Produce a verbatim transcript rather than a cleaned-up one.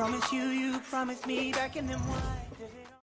promise you, you promised me back in them white days.